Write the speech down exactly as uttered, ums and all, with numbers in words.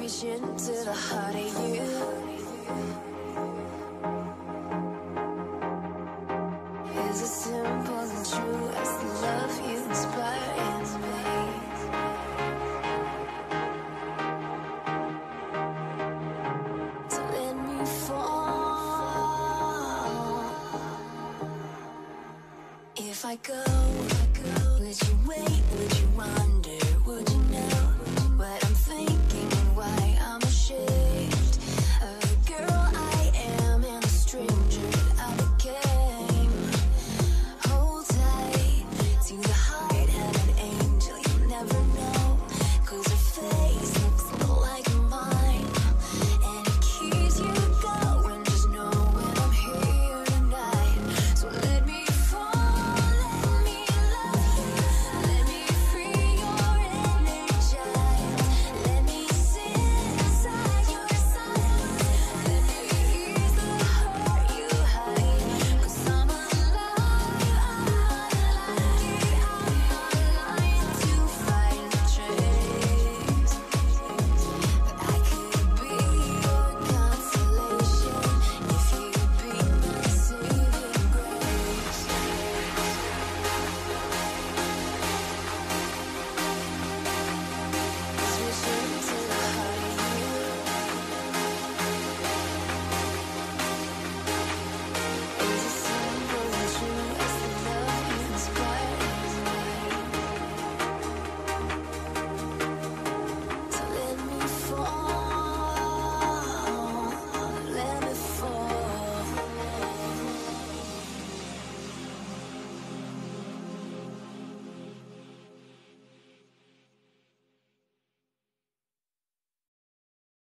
reaching to the heart of you. Is as simple and true as the love you inspire in me. So let me fall. If I go, would you wait, would you wonder?